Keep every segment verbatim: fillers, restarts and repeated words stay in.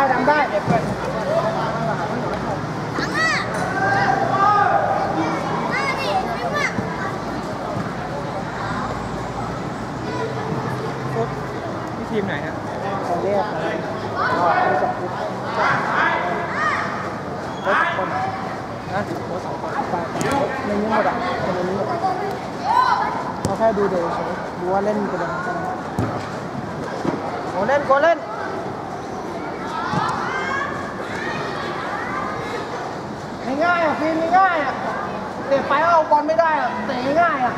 ทำได้เด็กเพื่อนทีมไหนฮะเขาเรียกอะไรเขาจะพูดรถคนนะรถสองคนไปในนี้หมดอ่ะในนี้หมดเขาแค่ดูเดี๋ยวเฉยดูว่าเล่นกันยังไงโกเล่นโกเล่นง่ายอ่ะฟิล์มง่ายอ่ะเตะไปเอาบอลไม่ได้อ่ะเตะง่ายอ่ะ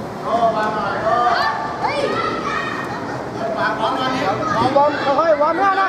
บอลค่อยๆวอร์มหน้า